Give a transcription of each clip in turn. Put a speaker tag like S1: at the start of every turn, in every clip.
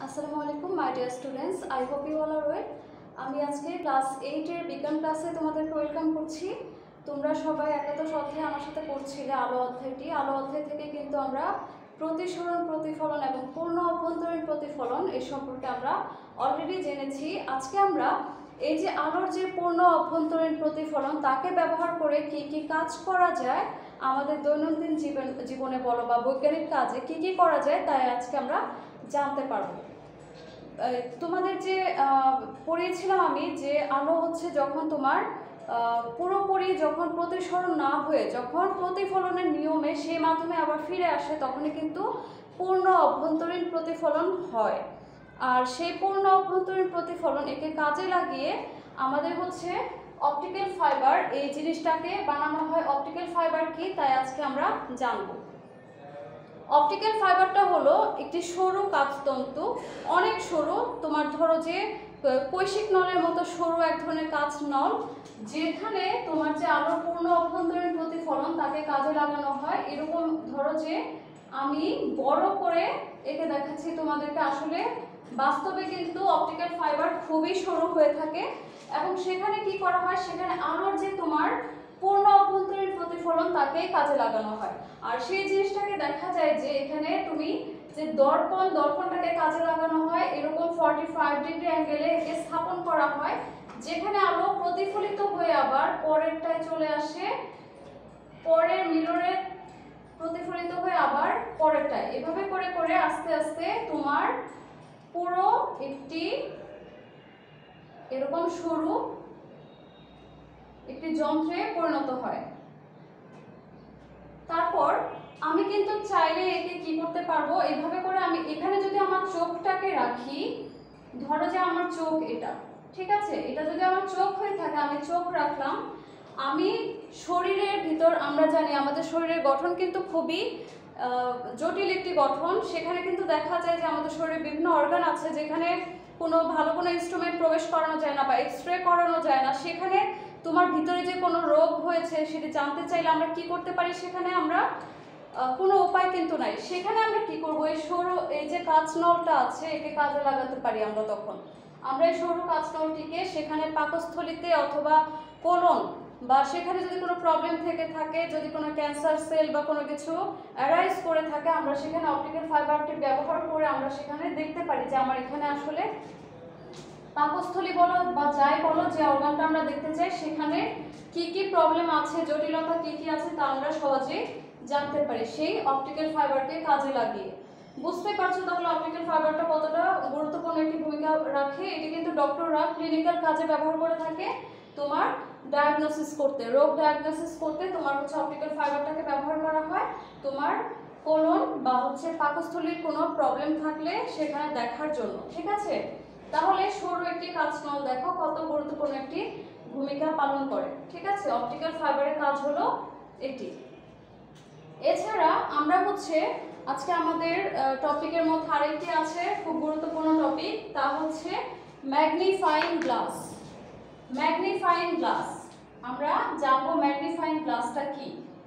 S1: আসসালামু আলাইকুম my dear students, I hope you all are well. আমি আজকে ক্লাস 8-এর বিজ্ঞান ক্লাসে তোমাদেরকে ওয়েলকাম করছি। তোমরা সবাই একাদশ অধ্যায়ে আমার সাথে পড়ছিলে আলো অধ্যায়টি। আলো অধ্যায় থেকে কিন্তু আমরা প্রতিসরণ, প্রতিফলন এবং পূর্ণ অভ্যন্তরীণ প্রতিফলন এই সম্পর্কে আমরা অলরেডি জেনেছি। আজকে আমরা এই যে আলোর যে পূর্ণ অভ্যন্তরীণ প্রতিফলন তাকে ব্যবহার করে কি কি কাজ করা যায়, আমাদের দৈনন্দিন জীবনে বলো বা বৈজ্ঞানিক কাজে কি কি করা যায় তাই আজকে আমরা জানতে পারবো। তোমাদের যে পড়িয়েছিলাম আমি যে আলো হচ্ছে যখন তোমার পুরোপুরি যখন প্রতিসরণ না হয়ে যখন প্রতিফলনের নিয়মে সেই মাধ্যমে আবার ফিরে আসে তখনই কিন্তু পূর্ণ অভ্যন্তরীণ প্রতিফলন হয়। আর সেই পূর্ণ অভ্যন্তরীণ প্রতিফলন একে কাজে লাগিয়ে আমাদের হচ্ছে অপটিক্যাল ফাইবার, এই জিনিসটাকে বানানো হয়। অপটিক্যাল ফাইবার কি তাই আজকে আমরা জানবো। অপটিক্যাল ফাইবারটা হলো একটি সরু কাচতন্তু, অনেক সরু। তোমার ধরো যে কৈশিক নলের মতো সরু এক ধরনের কাচ নল, যেখানে তোমার যে আলোর পূর্ণ অভ্যন্তরীণ প্রতিফলন তাকে কাজে লাগানো হয়। এরকম ধরো যে আমি বড় করে একে দেখাচ্ছি তোমাদেরকে। আসলে বাস্তবে কিন্তু অপটিক্যাল ফাইবার খুবই সরু হয়ে থাকে এবং সেখানে কি করা হয়, সেখানে আলোর যে তোমার পূর্ণ অভ্যন্তরীণ প্রতিফলন তাকেই কাজে লাগানো হয়। আর সেই জিনিসটাকে দেখা যায় যে এখানে তুমি যে দর্পণটাকে কাজে লাগানো হয়, এরকম 45 ডিগ্রি অ্যাঙ্গেলে একে স্থাপন করা হয়, যেখানে আলো প্রতিফলিত হয়ে আবার পরেরটায় চলে আসে, পরের মিররে প্রতিফলিত হয়ে আবার পরেরটায়। এভাবে করে করে আস্তে আস্তে তোমার পুরো একটি এরকম সরু একটি যন্ত্রে পরিণত হয়। তারপর আমি কিন্তু চাইলে একে কি করতে পারবো, এইভাবে করে আমি এখানে যদি আমার চোখটাকে রাখি, ধরো যে আমার চোখ এটা, ঠিক আছে, এটা যদি আমার চোখ হয়ে থাকে, আমি চোখ রাখলাম। আমি শরীরের ভিতর, আমরা জানি আমাদের শরীরের গঠন কিন্তু খুবই জটিল একটি গঠন। সেখানে কিন্তু দেখা যায় যে আমাদের শরীরে বিভিন্ন অর্গান আছে যেখানে ভালো কোনো ইনস্ট্রুমেন্ট প্রবেশ করানো যায় না বা এক্সরে করানো যায় না। সেখানে তোমার ভিতরে যে কোনো রোগ হয়েছে সেটি জানতে চাইলে আমরা কি করতে পারি, সেখানে আমরা কোনো উপায় কিন্তু নাই। সেখানে আমরা কি করব, এই যে কাঁচনলটা আছে একে কাজে লাগাতে পারি। আমরা এই সরু কাঁচনলটিকে সেখানে পাকস্থলীতে অথবা কোলন বা সেখানে যদি কোনো প্রবলেম থেকে থাকে, যদি কোনো ক্যান্সার সেল বা কোনো কিছু অ্যারাইজ করে থাকে, আমরা সেখানে অপটিক্যাল ফাইবারটি ব্যবহার করে আমরা সেখানে দেখতে পারি যে আমার এখানে আসলে পাকস্থলী বলো বা যাই বলো, যে অর্গানটা আমরা দেখতে চাই সেখানে কি কি প্রবলেম আছে, জটিলতা কি কি আছে তা আমরা সহজে জানতে পারি সেই অপটিক্যাল ফাইবারকে কাজে লাগিয়ে। বুঝতে পারছো তাহলে অপটিক্যাল ফাইবারটা কতটা গুরুত্বপূর্ণ একটি ভূমিকা রাখে। এটি কিন্তু ডক্টররা ক্লিনিক্যাল কাজে ব্যবহার করে থাকে। তোমার ডায়াগনোসিস করতে, রোগ ডায়াগনোসিস করতে তোমার হচ্ছে অপটিক্যাল ফাইবারটাকে ব্যবহার করা হয়। তোমার কোলন বা হচ্ছে পাকস্থলীর কোনো প্রবলেম থাকলে সেখানে দেখার জন্য, ঠিক আছে। তাহলে সরু একটি কাঁচনল দেখো কত গুরুত্বপূর্ণ একটি ভূমিকা পালন করে, ঠিক আছে। অপটিক্যাল ফাইবারের কাজ হলো এটি। এছাড়া আমরা হচ্ছে আজকে আমাদের টপিকের মধ্যে আরেকটি আছে খুব গুরুত্বপূর্ণ টপিক, তা হচ্ছে ম্যাগনিফাইং গ্লাস। ম্যাগনিফাইং গ্লাস আমরা জানবো ম্যাগনিফাইং গ্লাসটা কি।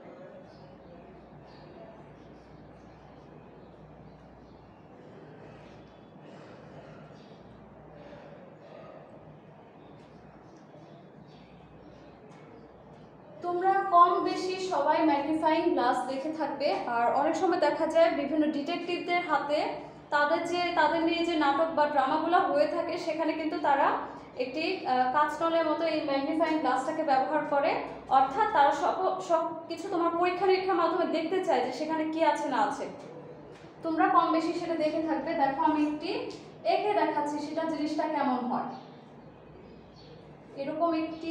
S1: তোমরা কম বেশি সবাই ম্যাগনিফাইং গ্লাস দেখে থাকবে। আর অনেক সময় দেখা যায় বিভিন্ন ডিটেকটিভদের হাতে তাদের নিয়ে যে নাটক বা ড্রামাগুলো হয়ে থাকে সেখানে কিন্তু তারা একটি কাঁচনলের মতো এই ম্যাগনিফাইং গ্লাসটাকে ব্যবহার করে। অর্থাৎ তারা সব কিছু তোমার পরীক্ষা নিরীক্ষার মাধ্যমে দেখতে চায় যে সেখানে কি আছে না আছে। তোমরা কম বেশি সেটা দেখে থাকবে। দেখো আমি একটি এঁকে দেখাচ্ছি সেটা জিনিসটা কেমন হয়। এরকম একটি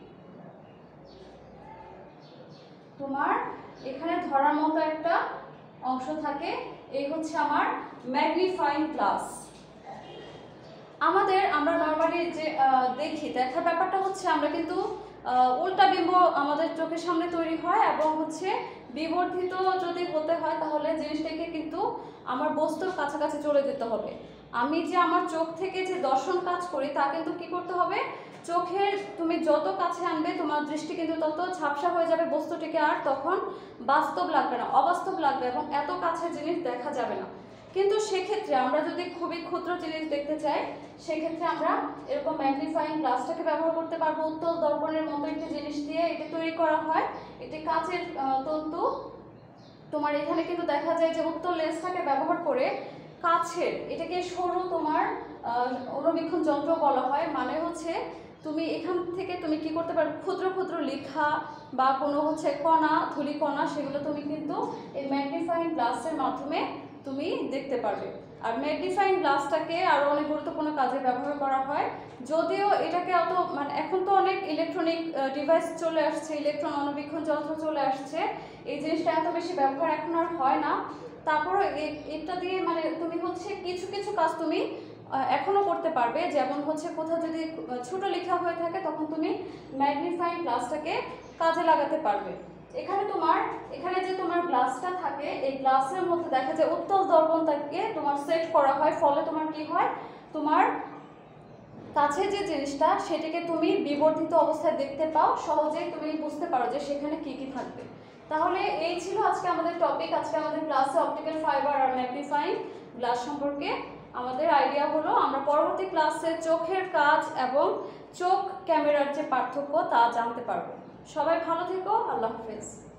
S1: তোমার এখানে ধরার মতো একটা অংশ থাকে, এই হচ্ছে আমার ম্যাগনিফাইং গ্লাস। আমরা নরমালি যে দেখার ব্যাপারটা হচ্ছে আমরা কিন্তু উল্টা বিম্ব আমাদের চোখের সামনে তৈরি হয় এবং হচ্ছে বিবর্ধিত যদি হতে হয় তাহলে জিনিসটাকে কিন্তু আমার বস্তুর কাছাকাছি চলে যেতে হবে। আমি যে আমার চোখ থেকে যে দর্শন কাজ করি তা কিন্তু কি করতে হবে, চোখের তুমি যত কাছে আনবে তোমার দৃষ্টি কিন্তু তত ঝাপসা হয়ে যাবে বস্তুটিকে, আর তখন বাস্তব লাগবে না, অবাস্তব লাগবে এবং এত কাছের জিনিস দেখা যাবে না। কিন্তু সেক্ষেত্রে আমরা যদি খুবই ক্ষুদ্র জিনিস দেখতে চাই, সেক্ষেত্রে আমরা এরকম ম্যাগনিফাইং গ্লাসটাকে ব্যবহার করতে পারবো। উত্তল দর্পণের মতো একটি জিনিস দিয়ে এটি তৈরি করা হয়, এটি কাচের তন্তু। তোমার এখানে কিন্তু দেখা যায় যে উত্তল লেন্সটাকে ব্যবহার করে কাছের, এটাকে সরু তোমার অণুবীক্ষণ যন্ত্র বলা হয়। মানে হচ্ছে তুমি এখান থেকে তুমি কি করতে পারবে, ক্ষুদ্র ক্ষুদ্র লেখা বা কোনো হচ্ছে কণা, ধূলিকণা, সেগুলো তুমি কিন্তু এই ম্যাগনিফাইং গ্লাসের মাধ্যমে তুমি দেখতে পারবে। আর ম্যাগনিফাইং গ্লাসটাকে আরও অনেক গুরুত্বপূর্ণ কাজে ব্যবহার করা হয়। যদিও এটাকে অত মানে এখন তো অনেক ইলেকট্রনিক ডিভাইস চলে আসছে, ইলেকট্রন অণুবীক্ষণ যন্ত্র চলে আসছে, এই জিনিসটা এত বেশি ব্যবহার এখন আর হয় না। তারপরে এটা দিয়ে মানে তুমি হচ্ছে কিছু কিছু কাজ তুমি এখনও করতে পারবে। যেমন হচ্ছে কোথাও যদি ছোট লেখা হয়ে থাকে তখন তুমি ম্যাগনিফাইং গ্লাসটাকে কাজে লাগাতে পারবে। এখানে যে তোমার গ্লাসটা থাকে, এই গ্লাসের মধ্যে দেখা যায় উত্তল দর্পণটাকে তোমার সেট করা হয়। ফলে তোমার কি হয়, তোমার কাছে যে জিনিসটা সেটাকে তুমি বিবর্ধিত অবস্থায় দেখতে পাও, সহজেই তুমি বুঝতে পারো যে সেখানে কি কি থাকবে। তাহলে এই ছিল আজকে আমাদের টপিক। আজকে আমাদের ক্লাসে অপটিক্যাল ফাইবার আর ম্যাগনিফাইং গ্লাস সম্পর্কে আমাদের আইডিয়া হলো। আমরা পরবর্তী ক্লাসে চোখের কাজ এবং চোখ ক্যামেরার যে পার্থক্য তা জানতে পারবো। সবাই ভালো থেকো, আল্লাহ হাফেজ।